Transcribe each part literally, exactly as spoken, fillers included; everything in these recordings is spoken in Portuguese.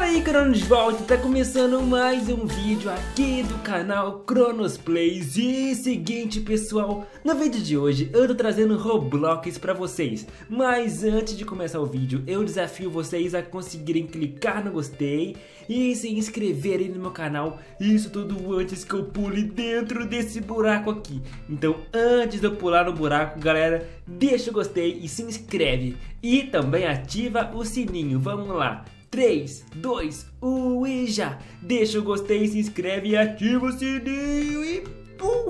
Fala aí, Cronos de volta, tá começando mais um vídeo aqui do canal Cronos Plays. E seguinte, pessoal, no vídeo de hoje eu tô trazendo Roblox pra vocês. Mas antes de começar o vídeo, eu desafio vocês a conseguirem clicar no gostei e se inscreverem no meu canal. Isso tudo antes que eu pule dentro desse buraco aqui. Então antes de eu pular no buraco, galera, deixa o gostei e se inscreve. E também ativa o sininho, vamos lá. três, dois, um e já! Deixa o gostei, se inscreve e ativa o sininho e pum!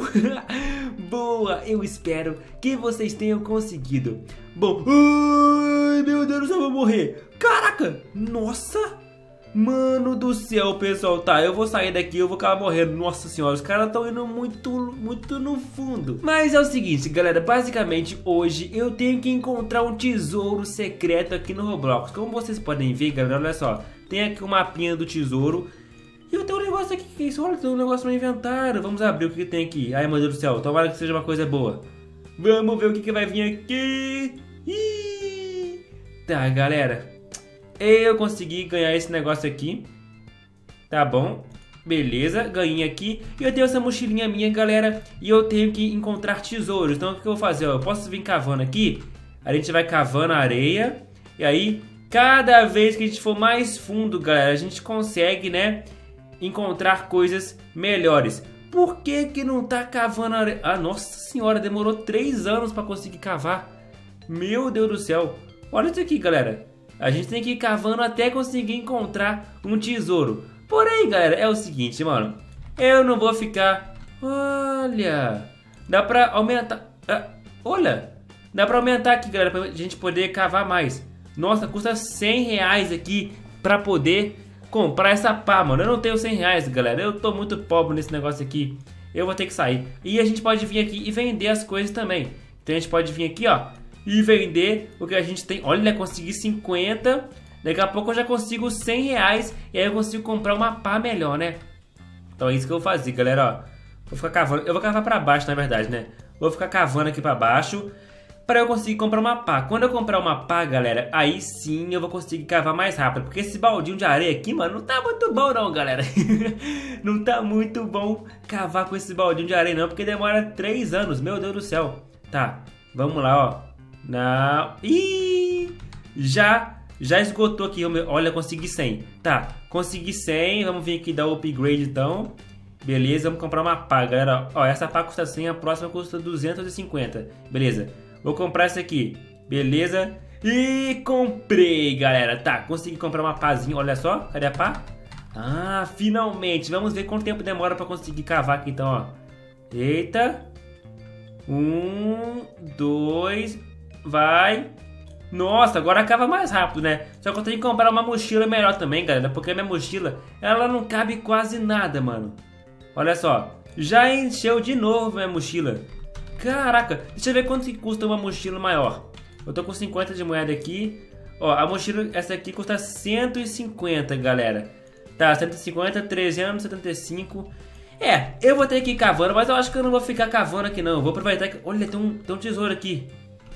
Boa! Eu espero que vocês tenham conseguido. Bom, ai meu Deus do céu, eu vou morrer! Caraca! Nossa! Mano do céu, pessoal, tá, eu vou sair daqui, eu vou acabar morrendo. Nossa senhora, os caras estão indo muito, muito no fundo. Mas é o seguinte, galera, basicamente hoje eu tenho que encontrar um tesouro secreto aqui no Roblox. Como vocês podem ver, galera, olha só, tem aqui o mapinha do tesouro. E eu tenho um negócio aqui, que isso? Olha, tem um negócio no inventário. Vamos abrir o que tem aqui. Ai, meu Deus do céu, tomara que seja uma coisa boa. Vamos ver o que, que vai vir aqui. Ih! Tá, galera, eu consegui ganhar esse negócio aqui. Tá bom, beleza, ganhei aqui. E eu tenho essa mochilinha minha, galera, e eu tenho que encontrar tesouros. Então o que eu vou fazer, ó, eu posso vir cavando aqui. A gente vai cavando a areia. E aí, cada vez que a gente for mais fundo, galera, a gente consegue, né, encontrar coisas melhores. Por que que não tá cavando a areia? Ah, nossa senhora, demorou três anos pra conseguir cavar. Meu Deus do céu. Olha isso aqui, galera. A gente tem que ir cavando até conseguir encontrar um tesouro. Porém, galera, é o seguinte, mano. Eu não vou ficar... Olha... Dá pra aumentar... Ah, olha... Dá pra aumentar aqui, galera, pra gente poder cavar mais. Nossa, custa cem reais aqui pra poder comprar essa pá, mano. Eu não tenho cem reais, galera. Eu tô muito pobre nesse negócio aqui. Eu vou ter que sair. E a gente pode vir aqui e vender as coisas também. Então a gente pode vir aqui, ó, e vender o que a gente tem. Olha, consegui cinquenta. Daqui a pouco eu já consigo cem reais. E aí eu consigo comprar uma pá melhor, né? Então é isso que eu vou fazer, galera, ó. Vou ficar cavando. Eu vou cavar pra baixo, na verdade, né? Vou ficar cavando aqui pra baixo pra eu conseguir comprar uma pá. Quando eu comprar uma pá, galera, aí sim eu vou conseguir cavar mais rápido. Porque esse baldinho de areia aqui, mano, não tá muito bom não, galera. Não tá muito bom cavar com esse baldinho de areia não, porque demora três anos, meu Deus do céu. Tá, vamos lá, ó. Não. Ih! Já, já esgotou aqui. Olha, consegui cem. Tá, consegui cem. Vamos vir aqui dar o upgrade então. Beleza, vamos comprar uma pá, galera. Ó, essa pá custa cem, a próxima custa duzentos e cinquenta. Beleza, vou comprar essa aqui. Beleza. E comprei, galera. Tá, consegui comprar uma pazinha. Olha só, cadê a pá? Ah, finalmente. Vamos ver quanto tempo demora pra conseguir cavar aqui então, ó. Eita. Um, dois... Vai. Nossa, agora cava mais rápido, né? Só que eu tenho que comprar uma mochila melhor também, galera. Porque a minha mochila, ela não cabe quase nada, mano. Olha só. Já encheu de novo minha mochila. Caraca. Deixa eu ver quanto que custa uma mochila maior. Eu tô com cinquenta de moeda aqui. Ó, a mochila, essa aqui custa cento e cinquenta, galera. Tá, cento e cinquenta, trezentos e setenta e cinco. É, eu vou ter que ir cavando, mas eu acho que eu não vou ficar cavando aqui, não. Eu vou aproveitar que... Olha, tem um, tem um tesouro aqui.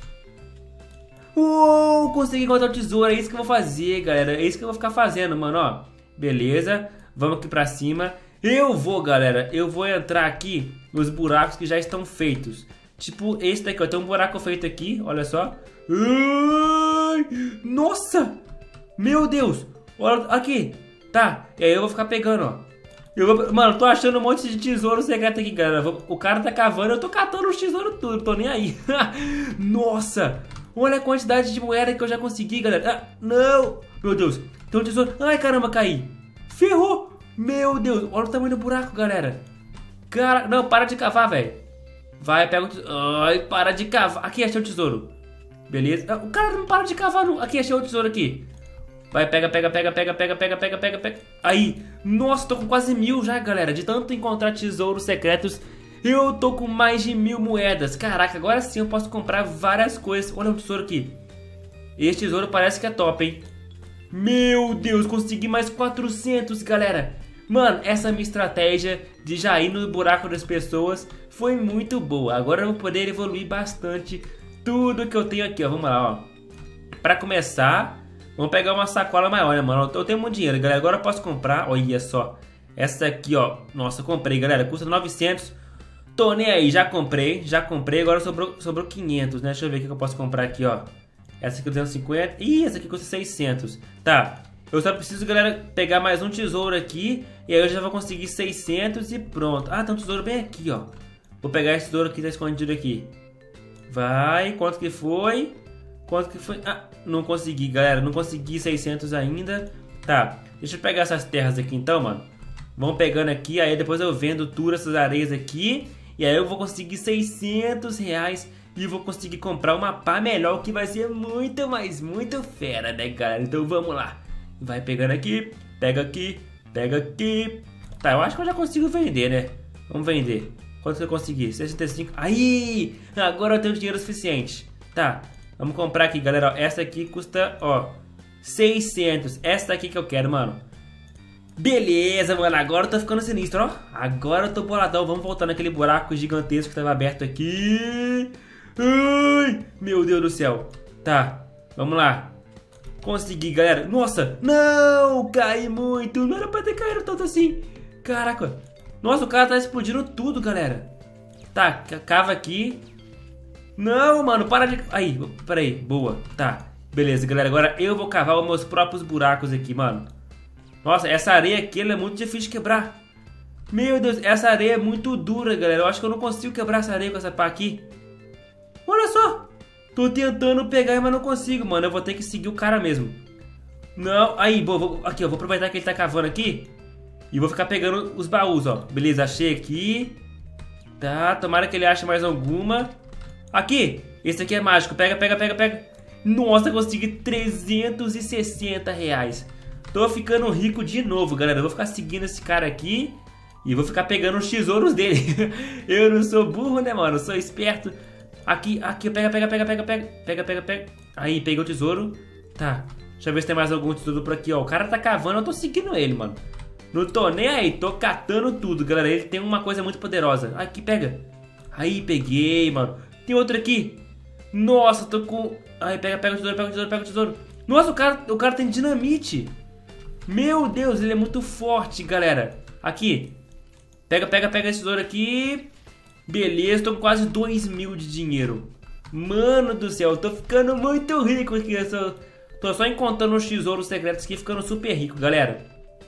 Uou, consegui encontrar o tesouro, é isso que eu vou fazer, galera. É isso que eu vou ficar fazendo, mano, ó. Beleza, vamos aqui pra cima. Eu vou, galera, eu vou entrar aqui nos buracos que já estão feitos. Tipo esse daqui, ó, tem um buraco feito aqui, olha só. Ai, nossa, meu Deus. Olha aqui, tá, e aí eu vou ficar pegando, ó. Eu vou, mano, tô achando um monte de tesouro secreto aqui, galera. O cara tá cavando, eu tô catando os tesouros tudo, tô nem aí. Nossa. Olha a quantidade de moeda que eu já consegui, galera. Ah, não! Meu Deus, tem um tesouro. Ai, caramba, caí. Ferrou! Meu Deus, olha o tamanho do buraco, galera. Cara, não, para de cavar, velho. Vai, pega o tesouro. Ai, para de cavar. Aqui, achei o tesouro. Beleza. Ah, o cara não para de cavar, não. Aqui, achei o tesouro aqui. Vai, pega, pega, pega, pega, pega, pega, pega, pega, pega. Aí. Nossa, tô com quase mil já, galera. De tanto encontrar tesouros secretos, eu tô com mais de mil moedas. Caraca, agora sim eu posso comprar várias coisas. Olha o tesouro aqui. Esse tesouro parece que é top, hein? Meu Deus, consegui mais quatrocentos, galera. Mano, essa minha estratégia de já ir no buraco das pessoas foi muito boa. Agora eu vou poder evoluir bastante tudo que eu tenho aqui, ó. Vamos lá, ó. Pra começar, Vamos pegar uma sacola maior, né, mano? Eu tenho muito dinheiro, galera. Agora eu posso comprar. Olha só. Essa aqui, ó. Nossa, comprei, galera. Custa novecentos. Tô nem aí. Já comprei. Já comprei. Agora sobrou, sobrou quinhentos, né? Deixa eu ver o que eu posso comprar aqui, ó. Essa aqui duzentos e cinquenta. Ih, essa aqui custa seiscentos. Tá. Eu só preciso, galera, pegar mais um tesouro aqui. E aí eu já vou conseguir seiscentos e pronto. Ah, tem um tesouro bem aqui, ó. Vou pegar esse tesouro que tá escondido aqui. Vai. Quanto que foi? Quanto que foi? Ah, não consegui, galera. Não consegui seiscentos ainda. Tá. Deixa eu pegar essas terras aqui então, mano. Vamos pegando aqui. Aí depois eu vendo tudo essas areias aqui. E aí eu vou conseguir seiscentos reais. E vou conseguir comprar uma pá melhor. Que vai ser muito, mas muito fera, né, galera? Então vamos lá. Vai pegando aqui. Pega aqui. Pega aqui. Tá, eu acho que eu já consigo vender, né? Vamos vender. Quanto que eu consegui? sessenta e cinco. Aí! Agora eu tenho dinheiro suficiente. Tá. Vamos comprar aqui, galera. Essa aqui custa, ó, seiscentos. Essa aqui que eu quero, mano. Beleza, mano. Agora eu tô ficando sinistro, ó. Agora eu tô boladão. Vamos voltar naquele buraco gigantesco que tava aberto aqui. Ai, meu Deus do céu. Tá, vamos lá. Consegui, galera. Nossa, não, caí muito. Não era pra ter caído tanto assim. Caraca. Nossa, o cara tá explodindo tudo, galera. Tá, cava aqui. Não, mano, para de... Aí, peraí, boa. Tá, beleza, galera. Agora eu vou cavar os meus próprios buracos aqui, mano. Nossa, essa areia aqui, ela é muito difícil de quebrar. Meu Deus, essa areia é muito dura, galera. Eu acho que eu não consigo quebrar essa areia com essa pá aqui. Olha só. Tô tentando pegar, mas não consigo, mano. Eu vou ter que seguir o cara mesmo. Não, aí, boa, vou... Aqui, eu vou aproveitar que ele tá cavando aqui. E vou ficar pegando os baús, ó. Beleza, achei aqui. Tá, tomara que ele ache mais alguma. Aqui, esse aqui é mágico. Pega, pega, pega, pega. Nossa, consegui trezentos e sessenta reais. Tô ficando rico de novo, galera. Eu vou ficar seguindo esse cara aqui. E vou ficar pegando os tesouros dele. Eu não sou burro, né, mano? Eu sou esperto. Aqui, aqui, pega, pega, pega, pega, pega. Pega, pega, pega. Aí, peguei o tesouro. Tá, deixa eu ver se tem mais algum tesouro por aqui, ó. O cara tá cavando, eu tô seguindo ele, mano. Não tô nem aí, tô catando tudo, galera. Ele tem uma coisa muito poderosa. Aqui, pega. Aí, peguei, mano. Tem outro aqui. Nossa, tô com... Aí, pega, pega o tesouro, pega o tesouro, pega o tesouro. Nossa, o cara, o cara tem dinamite. Meu Deus, ele é muito forte, galera. Aqui. Pega, pega, pega esse tesouro aqui. Beleza, tô com quase dois mil de dinheiro. Mano do céu, eu tô ficando muito rico aqui. Eu só, tô só encontrando os tesouros secretos aqui, ficando super rico, galera.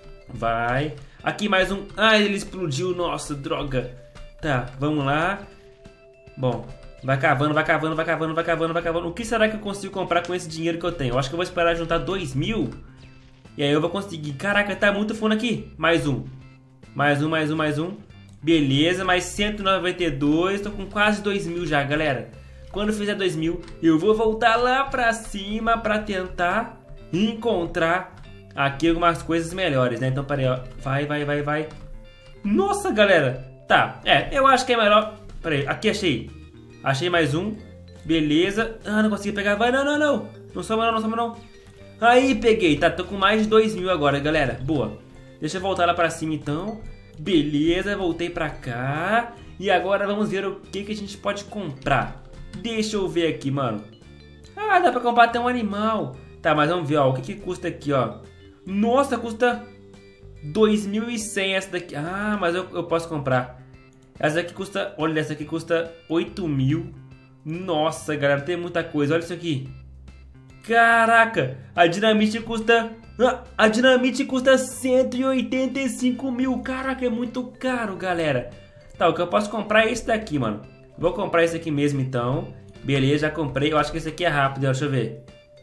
Vai. Aqui mais um. Ah, ele explodiu. Nossa, droga. Tá, vamos lá. Bom, vai cavando, vai cavando, vai cavando, vai cavando, vai cavando. O que será que eu consigo comprar com esse dinheiro que eu tenho? Eu acho que eu vou esperar juntar dois mil. E aí eu vou conseguir. Caraca, tá muito fundo aqui. Mais um. Mais um, mais um, mais um. Beleza, mais cento e noventa e dois. Tô com quase dois mil já, galera. Quando fizer dois mil, eu vou voltar lá pra cima pra tentar encontrar aqui algumas coisas melhores, né? Então, peraí, ó. Vai, vai, vai, vai. Nossa, galera. Tá, é, eu acho que é melhor. Peraí, aqui achei. Achei mais um. Beleza. Ah, não consegui pegar. Vai, não, não, não. Não soma não, não soma não. Aí, peguei. Tá, tô com mais de dois mil agora, galera. Boa. Deixa eu voltar lá pra cima, então. Beleza, voltei pra cá. E agora vamos ver o que, que a gente pode comprar. Deixa eu ver aqui, mano. Ah, dá pra comprar até um animal. Tá, mas vamos ver, ó. O que, que custa aqui, ó. Nossa, custa dois mil e cem essa daqui. Ah, mas eu, eu posso comprar. Essa daqui custa... Olha, essa aqui custa oito mil. Nossa, galera, tem muita coisa. Olha isso aqui. Caraca, a dinamite custa... A dinamite custa cento e oitenta e cinco mil. Caraca, é muito caro, galera. Tá, o que eu posso comprar é esse daqui, mano. Vou comprar esse aqui mesmo, então. Beleza, já comprei. Eu acho que esse aqui é rápido, deixa eu ver.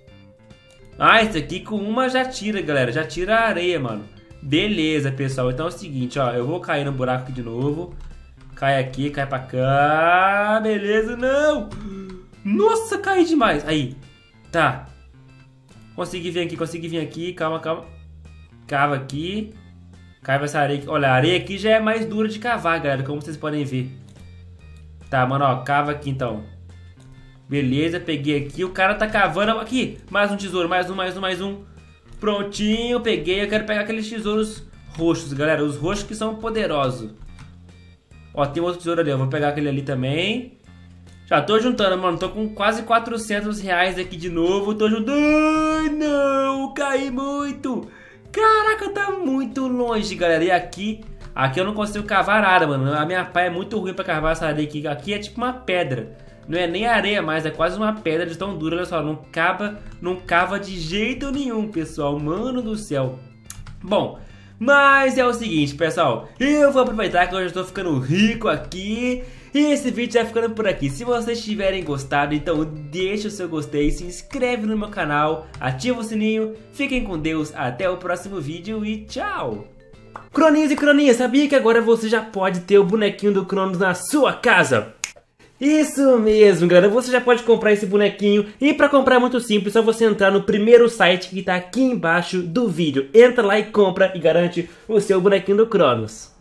Ah, esse aqui com uma já tira, galera. Já tira a areia, mano. Beleza, pessoal. Então é o seguinte, ó. Eu vou cair no buraco aqui de novo. Cai aqui, cai pra cá. Beleza, não. Nossa, caí demais. Aí, tá. Consegui vir aqui, consegui vir aqui. Calma, calma. Cava aqui. Cava essa areia aqui. Olha, a areia aqui já é mais dura de cavar, galera. Como vocês podem ver. Tá, mano, ó. Cava aqui, então. Beleza, peguei aqui. O cara tá cavando. Aqui, mais um tesouro. Mais um, mais um, mais um. Prontinho, peguei. Eu quero pegar aqueles tesouros roxos, galera. Os roxos que são poderosos. Ó, tem outro tesouro ali. Eu vou pegar aquele ali também. Já tô juntando, mano. Tô com quase quatrocentos reais aqui de novo. Tô juntando. Ai, não, caí muito. Caraca, tá muito longe, galera. E aqui, aqui eu não consigo cavar nada, mano. A minha pá é muito ruim pra cavar essa areia aqui. Aqui é tipo uma pedra. Não é nem areia mais, é quase uma pedra de tão dura. Olha só, não cava, não cava de jeito nenhum, pessoal. Mano do céu. Bom, mas é o seguinte, pessoal. Eu vou aproveitar que eu já estou ficando rico aqui. E esse vídeo já ficando por aqui. Se vocês tiverem gostado, então deixa o seu gostei, se inscreve no meu canal, ativa o sininho. Fiquem com Deus, até o próximo vídeo e tchau! Croninhos e croninhas, sabia que agora você já pode ter o bonequinho do Cronos na sua casa? Isso mesmo, galera, você já pode comprar esse bonequinho. E para comprar é muito simples, é só você entrar no primeiro site que está aqui embaixo do vídeo. Entra lá e compra e garante o seu bonequinho do Cronos.